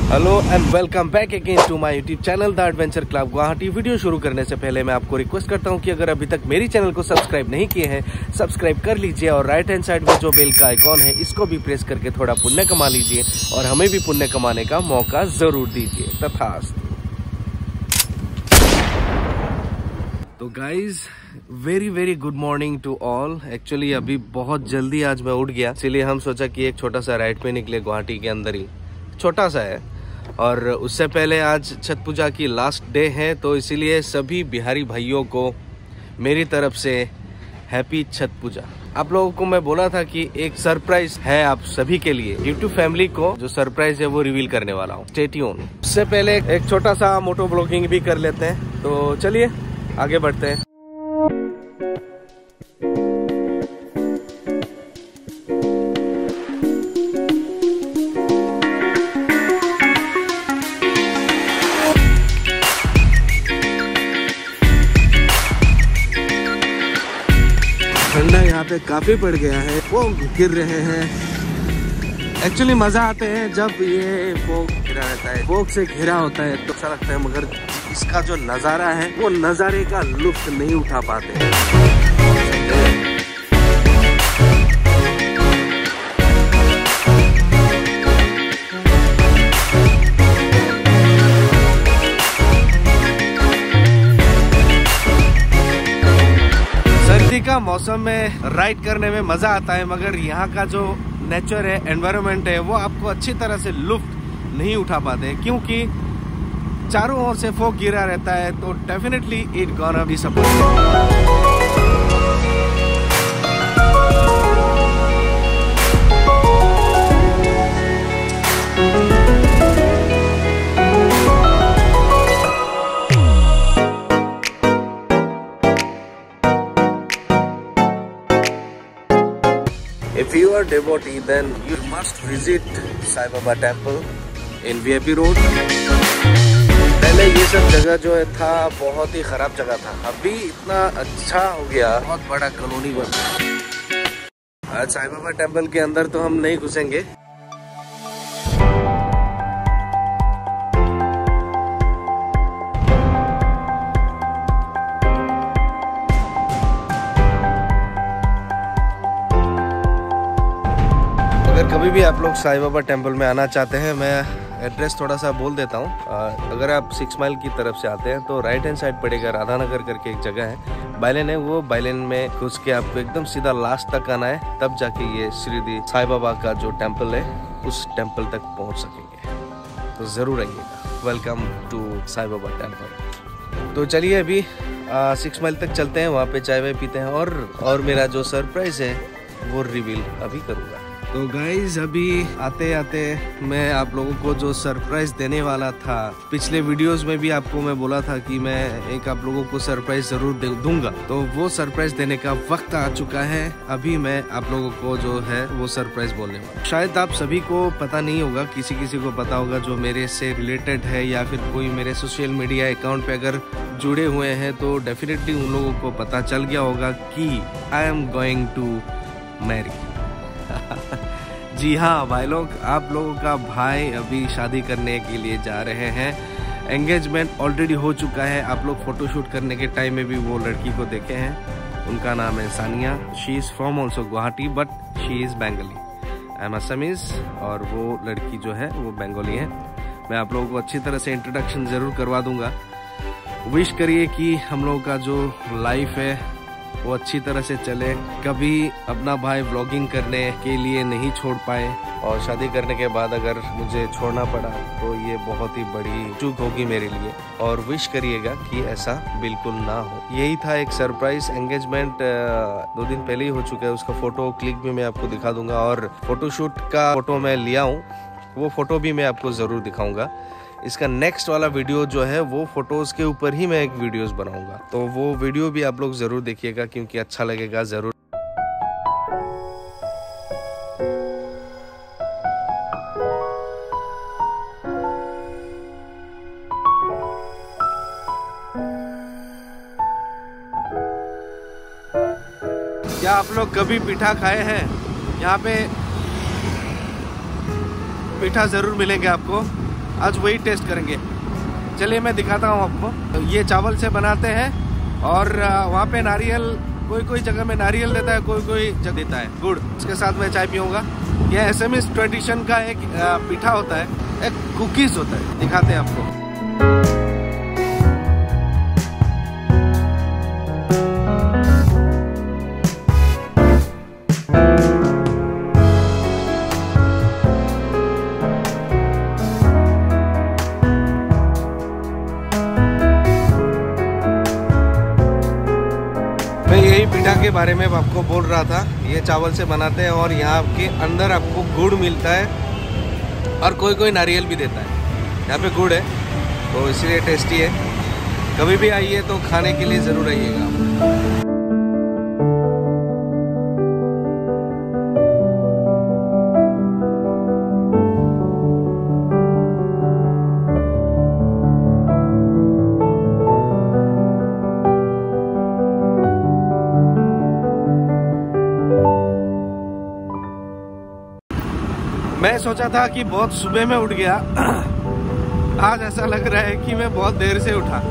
Hello and welcome back again to my YouTube channel the adventure club Guwahati. वीडियो शुरू करने से पहले मैं आपको रिक्वेस्ट करता हूं कि अगर अभी तक मेरी चैनल को सब्सक्राइब नहीं किए हैं सब्सक्राइब कर लीजिए और राइट हैंड साइड में जो बेल का आइकॉन है इसको भी प्रेस करके थोड़ा पुण्य कमा लीजिए और हमें भी पुण्य कमाने का मौका जरूर दीजिए। तथास्तु। तो guys very good morning to all. Actually अभी बहुत जल्दी आज मैं उठ गया, इसलिए हम सोचा कि एक छोटा सा राइड पे निकले। गुवाहाटी के अंदर ही छोटा सा है और उससे पहले आज छठ पूजा की लास्ट डे है, तो इसीलिए सभी बिहारी भाइयों को मेरी तरफ से हैप्पी छठ पूजा। आप लोगों को मैं बोला था कि एक सरप्राइज है आप सभी के लिए। यूट्यूब फैमिली को जो सरप्राइज है वो रिवील करने वाला हूँ। Stay tune. उससे पहले एक छोटा सा मोटो ब्लॉगिंग भी कर लेते हैं, तो चलिए आगे बढ़ते हैं। ठंडा यहाँ पे काफी पड़ गया है, वो गिर रहे हैं। एक्चुअली मजा आते हैं जब ये फोग घिरा रहता है, फोग से घिरा होता है तो अच्छा लगता है, मगर इसका जो नजारा है वो नजारे का लुत्फ नहीं उठा पाते हैं। सर्दी का मौसम में राइड करने में मजा आता है, मगर यहाँ का जो नेचर है, एनवायरनमेंट है, वो आपको अच्छी तरह से लुत्फ नहीं उठा पाते क्योंकि चारों ओर से फॉग गिरा रहता है। तो definitely it gonna be support. If you are devotee, then you must visit Sai Baba Temple in VIP Road. पहले ये सब जगह जो है था बहुत ही खराब जगह था, अभी इतना अच्छा हो गया, बहुत बड़ा कॉलोनी बन गया। आज साई बाबा टेम्पल के अंदर तो हम नहीं घुसेंगे। कभी भी आप लोग साई बाबा टेम्पल में आना चाहते हैं, मैं एड्रेस थोड़ा सा बोल देता हूँ। अगर आप 6 माइल की तरफ से आते हैं तो राइट हैंड साइड पड़ेगा, राधानगर करके एक जगह है, बाइलेन है। वो बाइलेन में घुस के आपको एकदम सीधा लास्ट तक आना है, तब जाके ये श्री साई बाबा का जो टेम्पल है उस टेम्पल तक पहुँच सकेंगे। तो जरूर आइएगा। Welcome to Sai Baba temple. तो चलिए अभी 6 माइल तक चलते हैं, वहाँ पे चाय वाय पीते हैं और मेरा जो सरप्राइज है वो रिवील अभी करूँगा। तो गाइज अभी आते आते मैं आप लोगों को जो सरप्राइज देने वाला था, पिछले वीडियोस में भी आपको मैं बोला था कि मैं एक आप लोगों को सरप्राइज जरूर दूंगा, तो वो सरप्राइज देने का वक्त आ चुका है। अभी मैं आप लोगों को जो है वो सरप्राइज बोलने वाला। शायद आप सभी को पता नहीं होगा, किसी को पता होगा जो मेरे से रिलेटेड है या फिर कोई मेरे सोशल मीडिया अकाउंट पे अगर जुड़े हुए हैं तो डेफिनेटली उन लोगों को पता चल गया होगा कि I am going to marry. जी हाँ भाई लोग, आप लोगों का भाई अभी शादी करने के लिए जा रहे हैं। एंगेजमेंट ऑलरेडी हो चुका है। आप लोग फोटोशूट करने के टाइम में भी वो लड़की को देखे हैं। उनका नाम है Sania. She is from also Guwahati but she is Bengali. I am Assamese और वो लड़की जो है वो बंगाली है। मैं आप लोगों को अच्छी तरह से इंट्रोडक्शन जरूर करवा दूंगा। विश करिए कि हम लोगों का जो लाइफ है वो अच्छी तरह से चले। कभी अपना भाई व्लॉगिंग करने के लिए नहीं छोड़ पाए और शादी करने के बाद अगर मुझे छोड़ना पड़ा तो ये बहुत ही बड़ी चूक होगी मेरे लिए, और विश करिएगा कि ऐसा बिल्कुल ना हो। यही था एक सरप्राइज। एंगेजमेंट 2 दिन पहले ही हो चुका है। उसका फोटो क्लिक भी मैं आपको दिखा दूंगा और फोटोशूट का फोटो मैं लिया हूँ, वो फोटो भी मैं आपको जरूर दिखाऊंगा। इसका नेक्स्ट वाला वीडियो जो है वो फोटोज के ऊपर ही मैं एक वीडियोस बनाऊंगा, तो वो वीडियो भी आप लोग जरूर देखिएगा क्योंकि अच्छा लगेगा जरूर। क्या आप लोग कभी पीठा खाए हैं? यहाँ पे मीठा ज़रूर मिलेंगे आपको। आज वही टेस्ट करेंगे। चलिए मैं दिखाता हूँ आपको। ये चावल से बनाते हैं और वहाँ पे नारियल, कोई जगह में नारियल देता है, कोई जगह देता है गुड़। इसके साथ मैं चाय पीऊँगा। यह असमीज ट्रेडिशन का एक पीठा होता है, एक कुकीज़ होता है, दिखाते हैं आपको। मैं यही पीठा के बारे में आपको बोल रहा था। ये चावल से बनाते हैं और यहाँ के अंदर आपको गुड़ मिलता है और कोई नारियल भी देता है। यहाँ पे गुड़ है तो इसलिए टेस्टी है। कभी भी आइए तो खाने के लिए ज़रूर आइएगा। मैं सोचा था कि बहुत सुबह में उठ गया, आज ऐसा लग रहा है कि मैं बहुत देर से उठा।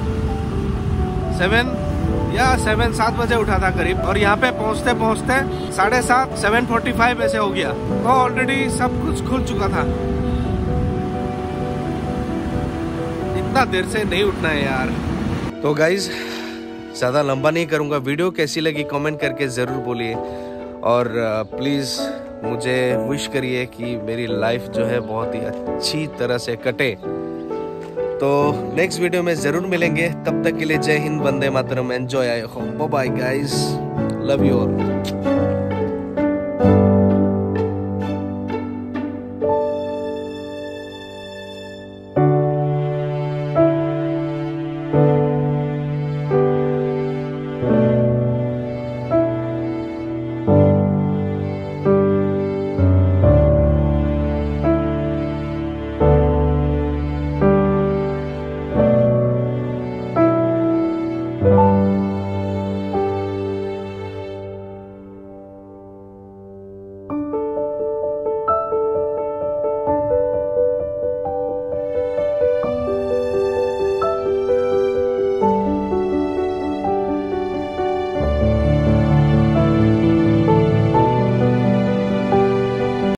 7 बजे उठा था करीब, और यहाँ पे पहुँचते 7:30 7:45 ऐसे हो गया। तो ऑलरेडी सब कुछ खुल चुका था। इतना देर से नहीं उठना है यार। तो गाइज ज़्यादा लंबा नहीं करूँगा। वीडियो कैसी लगी कमेंट करके ज़रूर बोलिए, और प्लीज़ मुझे विश करिए कि मेरी लाइफ जो है बहुत ही अच्छी तरह से कटे। तो नेक्स्ट वीडियो में ज़रूर मिलेंगे। तब तक के लिए जय हिंद, वंदे मातरम, enjoy. Bye bye guys, love you all.